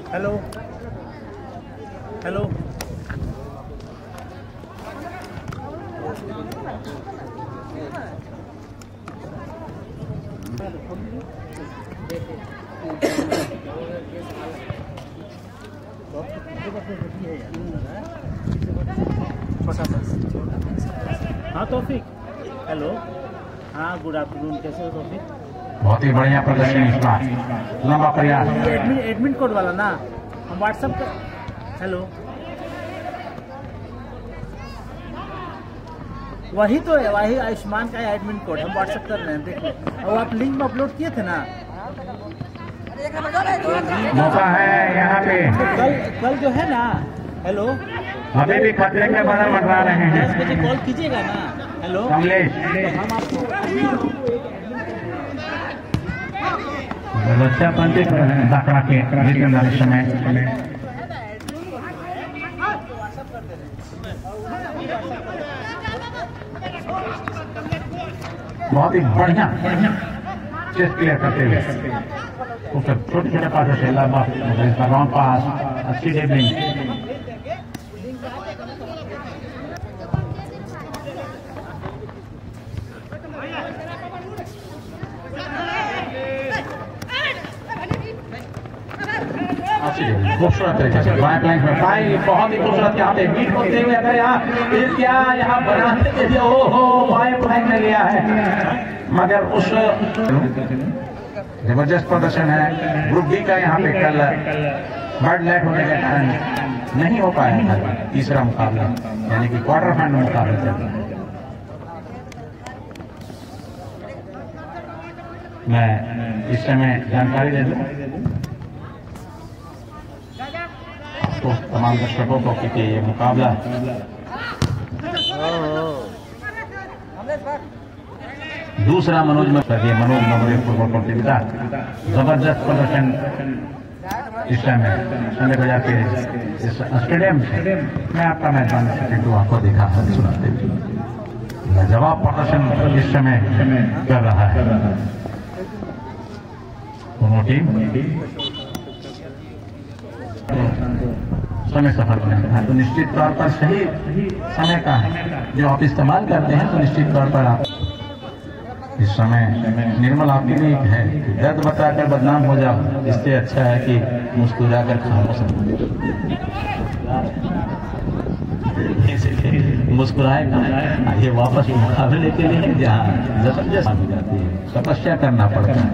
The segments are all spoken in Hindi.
हेलो हेलो हाँ तौफीक, हेलो, हाँ गुड आफ्टरनून, कैसे हो तौफीक? बहुत ही बढ़िया प्रदर्शन इस बार, लंबा प्रयास। एडमिट कोड वाला ना, हम व्हाट्सएप का, हेलो, वही तो है, वही आयुष्मान का एडमिट कोड हम व्हाट्सएप कर रहे हैं, देख लें। और आप लिंक में अपलोड किए थे ना, मौका है यहाँ पे। कल जो है ना, हेलो, अभी भी खतरे के बादल मंडरा रहे हैं। 10 बजे कॉल कीजिएगा ना, हेलो कमलेश, हम आपको बच्चा पंडित दाखला के समय बहुत ही बढ़िया चेस्ट क्लियर करते हुए छोटे छोटे पासों से लंबा लॉन्ग पास, अच्छी ड्रिबलिंग। खूबसूरत तरीके से बैक लाइन पर भाई, बहुत ही खूबसूरत यहाँ पे बीट होते हुए अगर यहाँ बनाते थे, ओहो पाइप लाइन में लिया है, मगर उस जबरदस्त प्रदर्शन है ग्रुप बी का। यहाँ पे कल बर्ड लेट होने के कारण नहीं हो पाया था तीसरा मुकाबला, यानी कि क्वार्टर फाइनल मुकाबला चल रहा है। मैं इस समय जानकारी दे दूं तो तमाम दर्शकों को कि ये मुकाबला दूसरा मनोज मेमोरियल फुटबॉल प्रतियोगिता, जबरदस्त प्रदर्शन इस समय संजय बाजार के इस स्टेडियम में आपका मेजबान सेकेंडू आपको दिखा सुनाते लाजवाब प्रदर्शन इस समय कर रहा है दोनों टीम। समय सफल करना है तो निश्चित तौर पर सही समय का जो आप इस्तेमाल करते हैं, तो निश्चित तौर पर आप इस समय निर्मल आपके लिए है, दर्द बताकर बदनाम हो जाओ, इससे अच्छा है कि मुस्कुरा कर खामोश मुस्कुराए ये वापस मुकाबले के लिए जहाँ जबरदस्त हो जाती है, तपस्या करना पड़ता है।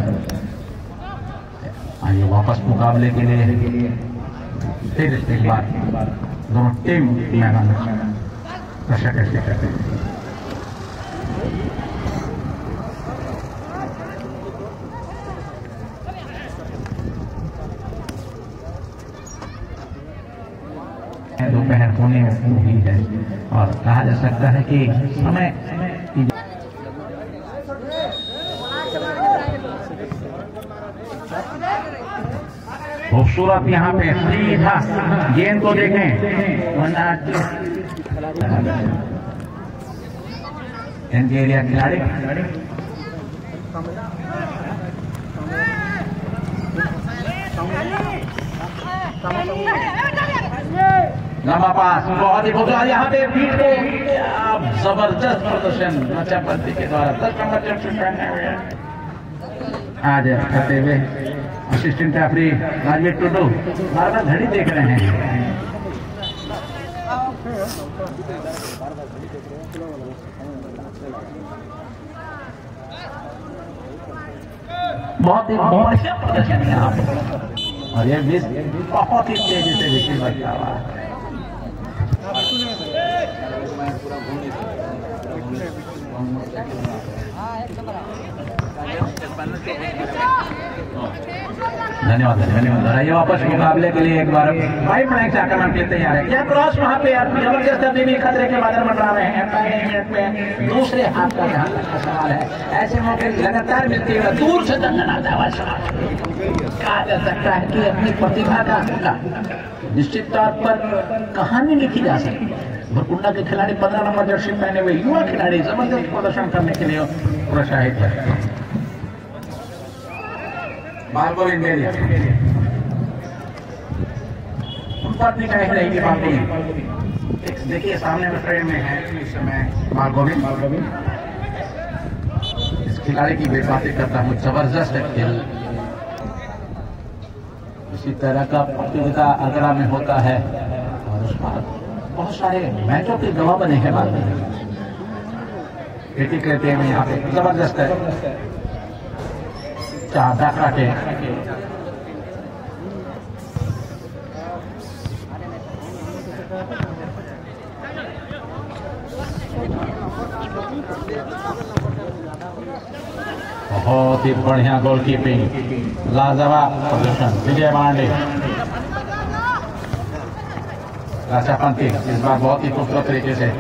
आइए वापस मुकाबले के लिए फिर एक बार दोनों टीम मैदान में प्रशा कैसे करते हैं। दोपहर होने ही है और कहा जा सकता है कि समय खूबसूरत यहाँ पे सीधा गेंद को देखें, इनके एरिया खिलाड़ी लंबा पास, बहुत ही खूबसूरत यहाँ पे बीट को जबरदस्त प्रदर्शन नचापंथी के द्वारा 10 नंबर जर्सी पहने हुए आज करते हुए असिस्टेंट रेफरी राजवीर टुडू बार बार घड़ी देख रहे हैं। बहुत ही बढ़िया प्रदर्शन है यहाँ पर और ये बहुत ही तेजी से विषय बनता हुआ है। धन्यवाद धन्यवाद। आइए वापस मुकाबले के लिए एक बार वाइट फ्लैग से आक्रमण के लिए तैयार है। क्या क्रॉस वहां पे जबरदस्त अभी भी खतरे के बादल मंडरा रहे हैं। पहले मिनट में दूसरे हाथ का जहां तक का सवाल है, ऐसे मौके लगातार मिलते हुए दूर से दंगनाता हुआ सवाल कहा जा सकता है कि अपनी प्रतिभा का निश्चित तौर पर कहानी लिखी जा सकती है। भरकुंडा के खिलाड़ी 15 नंबर जर्सी पहने हुए युवा खिलाड़ी जबरदस्त प्रदर्शन करने के लिए प्रोत्साहित है। बाल बॉल इंडिया संपत्ति कह रहेगी मालगोविन। देखिए सामने में फ्रेम में है इस समय मालगोविन। इस खिलाड़ी की बातें करता हूँ, जबरदस्त खेल। इसी तरह का प्रतियोगिता आगरा में होता है और उस पर बहुत सारे मैचों के गवाह बने हैं बाद में। क्रिटिक लेते हैं यहाँ पे, जबरदस्त है। दाखला के बहुत ही बढ़िया गोलकीपिंग, लाजवाब प्रदर्शन विजय पांडे। राजापंथी इस बार बहुत ही खूबसूरत तरीके से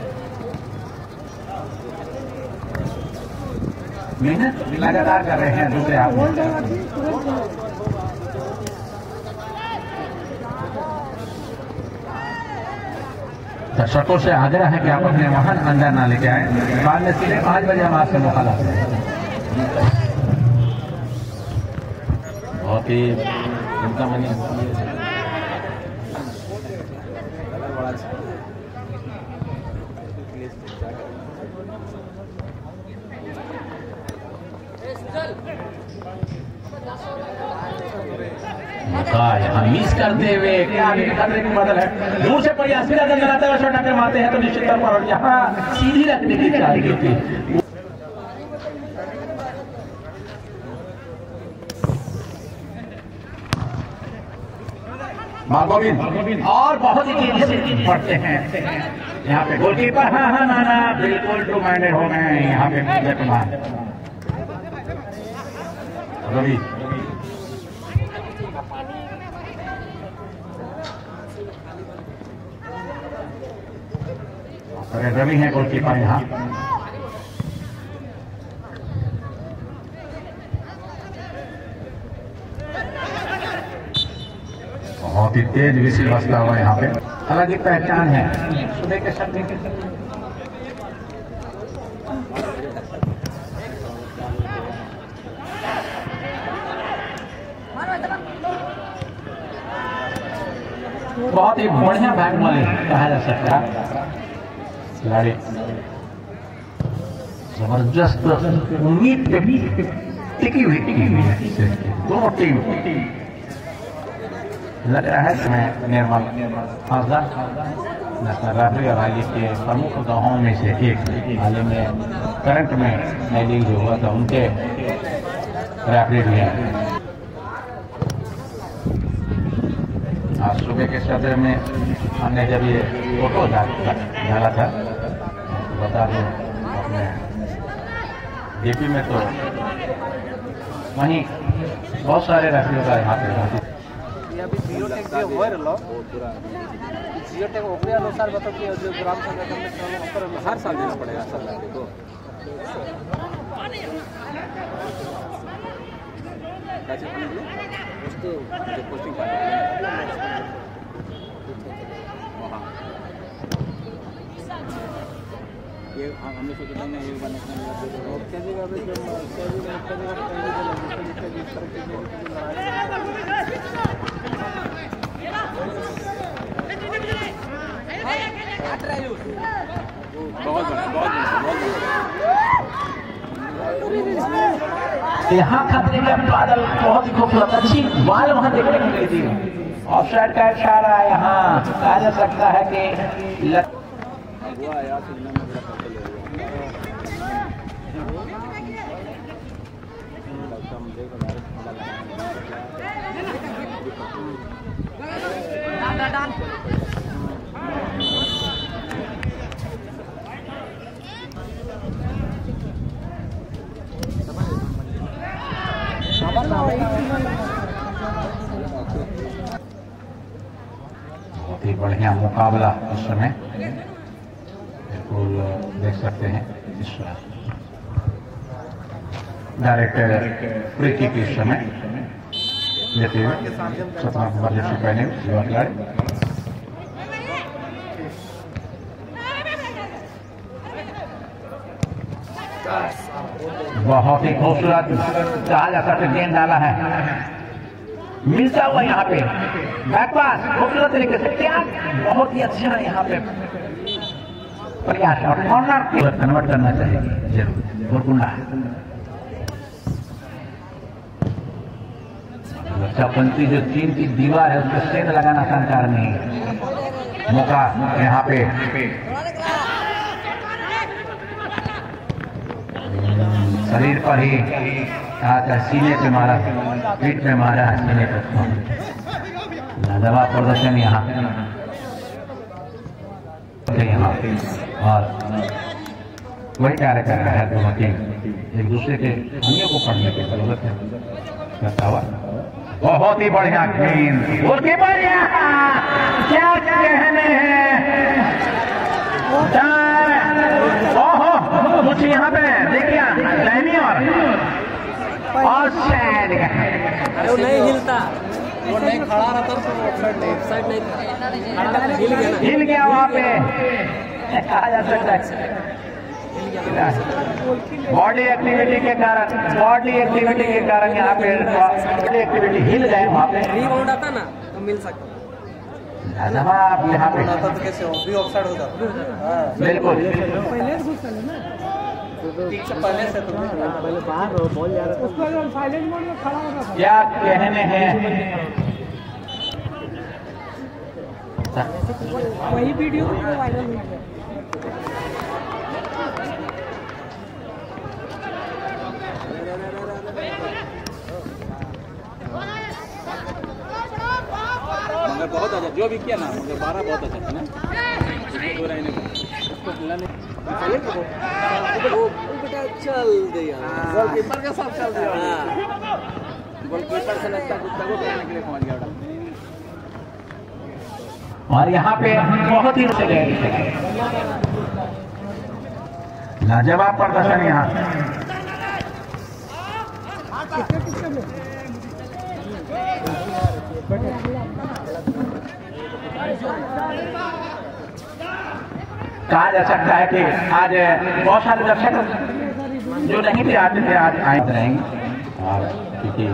मेहनत लगातार कर रहे हैं दूसरे हाथ में। दर्शकों से आग्रह है कि आप अपने वाहन अंदर ना लेके आए, बाद में सीधे 5 बजे हम आपसे मुखालत हैं। बहुत ही उनका मनी यहाँ मिस करते हुए क्या खतरे की बदल है। दूर से प्रयास लगाते हुए शॉट मारते हैं तो निश्चित तौर पर यहाँ सीधी रखने की चाल थी। मालगोविन और बहुत ही तेजी से बढ़ते हैं यहाँ पे गोलकीपर। हाँ ना बिल्कुल टू माइंडेड हो गए हैं यहाँ पे विजय कुमार। रवि रवि है गोलकीपर यहाँ। बहुत ही तेज विसिल बजता हुआ यहाँ पे, अलग ही पहचान है सुबह के शब्द के। बहुत ही बढ़िया बैट बॉलिंग कहा जा सकता है। खिलाड़ी जबरदस्त उम्मीद पे भी टिकी हुई है दोनों टीम। लग रहा है मैं निर्मल हाजरा नेशनल रेफरी और हाल के प्रमुख गवाहों में से एक। हाल में करंट में नई लीग जो हुआ था उनके रेफरी भी हैं। आज सुबह के सदर में हमने जब ये फोटो डाला था तो बता दें अपने डीपी में तो वहीं बहुत सारे रेफरियों का यहाँ पे अभी जियोटेक जो हो रहा जियोटेक ओकरे अनुसार बताओ कि जो ग्राम संगठन में हर साल देना पड़ेगा सरकार को। उसको जो पोस्टिंग ये हमने सोचा था ये यहाँ खतरे के बादल बहुत ही खूबसूरत अच्छी बाल वहां देखने को मिली थी। ऑफसाइड का इशारा यहाँ कहा जा सकता है कि बहुत ही बढ़िया मुकाबला इस समय बिल्कुल देख सकते हैं। इस डायरेक्टर फ्री किक इस समय लेते हुए 17 नंबर जर्सी पहने युवा खिलाड़ी। बहुत ही खूबसूरत कहा जा सकता गेंद डाला है मिलता हुआ यहाँ पे बैकपास खूबसूरत तरीके से त्याग बहुत ही अच्छा है यहाँ पे प्रयास और कॉर्नर कन्वर्ट करना चाहिए जरूर गोरकुंडा रक्षापंथी जो चीन की दीवार है उसको सेंध लगाना संकार नहीं है मौका यहाँ पे शरीर पर ही सीने पे मारा पीठ पे मारा सीने पे लाजवाब प्रदर्शन यहाँ और वही कार्य कर रहा है दोनों टीम एक दूसरे के अंगों को पढ़ने की जरूरत है करता हुआ बहुत ही बढ़िया गेंद उसकी बढ़िया क्या कहने हैं कुछ यहाँ पे देखिए लहनी और शायद अरे वो नहीं हिलता वो नहीं खड़ा रहता तो ऑफसाइड नहीं हिल गया वहाँ पे कहा जा सकता है बॉडी एक्टिविटी के कारण यहाँ पे बॉडी एक्टिविटी हिल गए वहाँ पे रिबाउंड आता ना तो मिल सकता आप यहाँ पे आता तो कैसे भी ऑफसाइड हो जाता बिल्कुल पहले से तो पहले बाहर बॉल जा रहा था साइलेंट मोड में खड़ा होगा क्या कहने हैं वही वीडियो वायरल हुई है मगर बहुत अच्छा जो भी किया ना मगर 12 बहुत अच्छा था ना चल दिया गोलकीपर के साथ चल दिया गोलकीपर से लगता कुत्ता को पकड़ने के लिए पहुंच गया और यहाँ पे बहुत ही लाजवाब प्रदर्शन यहाँ कहा जा सकता है कि आज बहुत सारे दर्शक जो नहीं थे आते थे आज आए रहेंगे और क्योंकि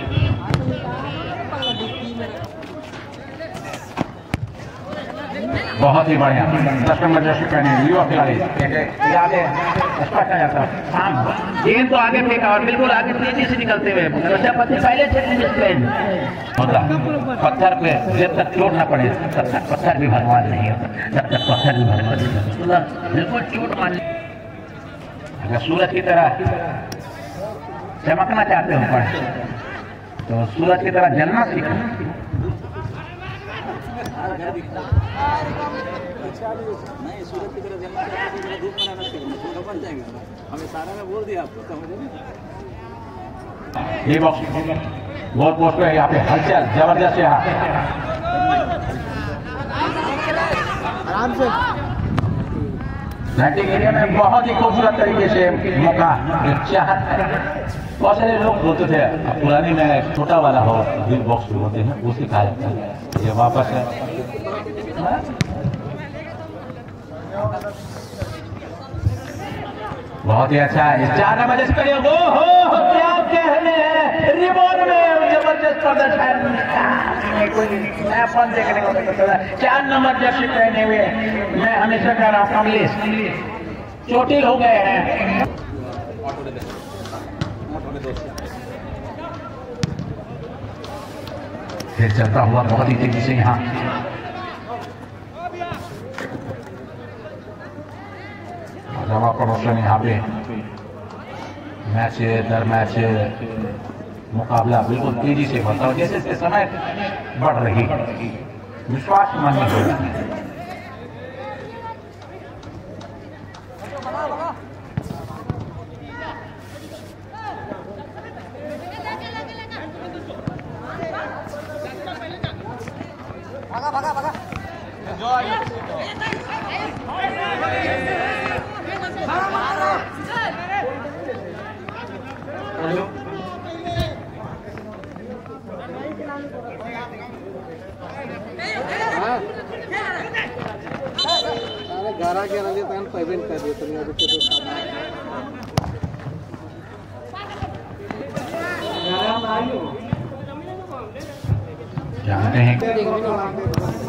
बहुत ही बढ़िया 10 नंबर जर्सी पहने युवा खिलाड़ी आगे स्पष्ट आ जाता गेंद तो आगे फेंका और बिल्कुल आगे तेजी से निकलते हुए पहले पत्थर पे जब तक चोट न पड़े तब तक पत्थर भी भगवान नहीं होता जब तक पत्थर भी भगवान बिल्कुल चोट मान अगर सूरज की तरह चमकना चाहते हो पड़े तो सूरज की तरह जलना सीखो नहीं सूरज की तरह जलना चाहते हैं धूप बनाना सीखना बन जाएंगे हमें सारा में बोल दिया आपको समझे ये बॉक्स गोल पोस्ट पे यहाँ पे हलचल जबरदस्त यहाँ आराम से बैटिंग एरिया में बहुत ही खूबसूरत तरीके से मौका चाहत है बहुत सारे लोग बोलते थे पुरानी में छोटा वाला हो बिग बॉक्स जो होते हैं वो सिखाया जाता है ये वापस है बहुत ही अच्छा है 4 नंबर जैसे करिए हो क्या कहने हैं रिबॉन में जबरदस्त प्रदर्शन अपन देखने को मिलता है 4 नंबर जर्सी पहने हुए मैं हमेशा कह रहा हूँ कमलेश चोटिल हो गए हैं फिर चलता हुआ बहुत ही तेजी से यहाँ जमा प्रदर्शन यहाँ पे मैच दर मैच मुकाबला बिल्कुल तेजी से बढ़ता है जैसे जैसे समय बढ़ रही विश्वास मन में हो रहा है गारा के आने तक पेमेंट कर दिए तुमने रुके तो गारा में आइयो जानते हैं